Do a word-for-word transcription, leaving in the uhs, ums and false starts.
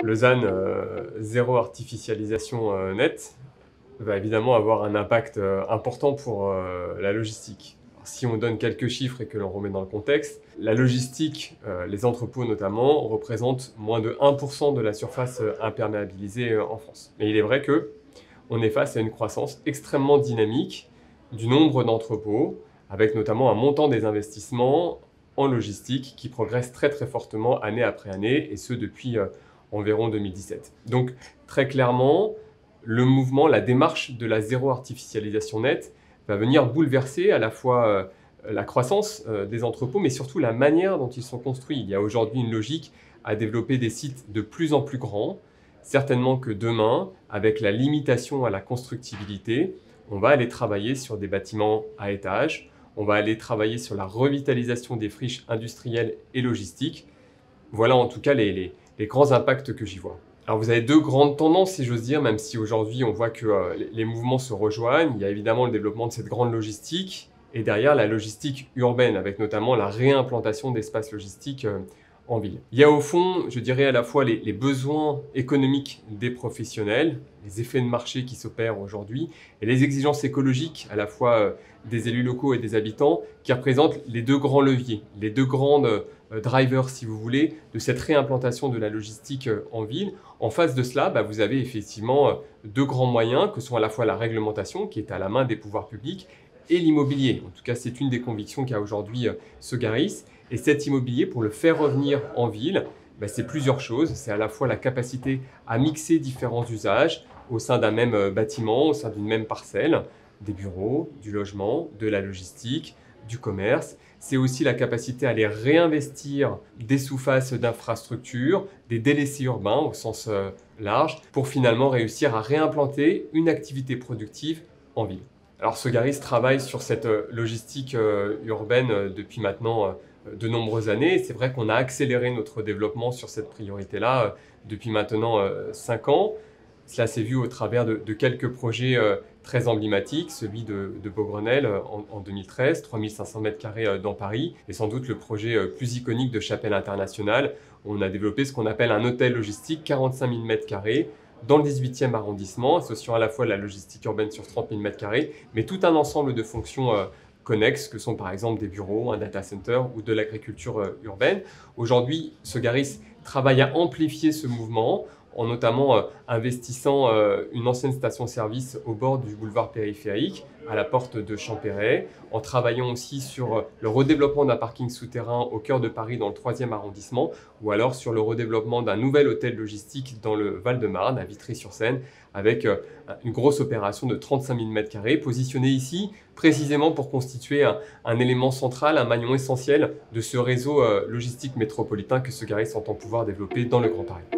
Le Z A N euh, zéro artificialisation euh, nette va évidemment avoir un impact euh, important pour euh, la logistique. Alors, si on donne quelques chiffres et que l'on remet dans le contexte, la logistique, euh, les entrepôts notamment, représentent moins de un pour cent de la surface euh, imperméabilisée euh, en France. Mais il est vrai que on est face à une croissance extrêmement dynamique du nombre d'entrepôts, avec notamment un montant des investissements en logistique qui progresse très très fortement année après année, et ce depuis euh, environ deux mille dix-sept. Donc très clairement, le mouvement, la démarche de la zéro artificialisation nette va venir bouleverser à la fois euh, la croissance euh, des entrepôts, mais surtout la manière dont ils sont construits. Il y a aujourd'hui une logique à développer des sites de plus en plus grands. Certainement que demain, avec la limitation à la constructibilité, on va aller travailler sur des bâtiments à étages, on va aller travailler sur la revitalisation des friches industrielles et logistiques. Voilà en tout cas les, les, les grands impacts que j'y vois. Alors vous avez deux grandes tendances, si j'ose dire, même si aujourd'hui on voit que euh, les, les mouvements se rejoignent. Il y a évidemment le développement de cette grande logistique et derrière la logistique urbaine, avec notamment la réimplantation d'espaces logistiques euh, en ville. Il y a au fond, je dirais à la fois les, les besoins économiques des professionnels, les effets de marché qui s'opèrent aujourd'hui, et les exigences écologiques à la fois euh, des élus locaux et des habitants, qui représentent les deux grands leviers, les deux grandes euh, drivers, si vous voulez, de cette réimplantation de la logistique euh, en ville. En face de cela, bah, vous avez effectivement euh, deux grands moyens, que sont à la fois la réglementation, qui est à la main des pouvoirs publics, et l'immobilier. En tout cas, c'est une des convictions qu'a aujourd'hui euh, Sogaris. Et cet immobilier, pour le faire revenir en ville, ben c'est plusieurs choses. C'est à la fois la capacité à mixer différents usages au sein d'un même bâtiment, au sein d'une même parcelle, des bureaux, du logement, de la logistique, du commerce. C'est aussi la capacité à aller réinvestir des sous-faces d'infrastructures, des délaissés urbains au sens large, pour finalement réussir à réimplanter une activité productive en ville. Alors Sogaris travaille sur cette logistique urbaine depuis maintenant de nombreuses années. C'est vrai qu'on a accéléré notre développement sur cette priorité-là euh, depuis maintenant euh, cinq ans. Cela s'est vu au travers de, de quelques projets euh, très emblématiques, celui de, de Beaugrenelle euh, en, en deux mille treize, trois mille cinq cents mètres carrés euh, dans Paris, et sans doute le projet euh, plus iconique de Chapelle Internationale, où on a développé ce qu'on appelle un hôtel logistique, quarante-cinq mille mètres carrés, dans le dix-huitième arrondissement, associant à la fois la logistique urbaine sur trente mille mètres carrés, mais tout un ensemble de fonctions euh, connexes, que sont par exemple des bureaux, un data center ou de l'agriculture euh, urbaine. Aujourd'hui, Sogaris travaille à amplifier ce mouvement en notamment euh, investissant euh, une ancienne station-service au bord du boulevard périphérique, à la porte de Champéret, en travaillant aussi sur le redéveloppement d'un parking souterrain au cœur de Paris dans le troisième arrondissement, ou alors sur le redéveloppement d'un nouvel hôtel logistique dans le Val-de-Marne, à Vitry-sur-Seine, avec euh, une grosse opération de trente-cinq mille mètres carrés, positionnée ici précisément pour constituer un, un élément central, un maillon essentiel de ce réseau euh, logistique métropolitain que Sogaris entend pouvoir développer dans le Grand Paris.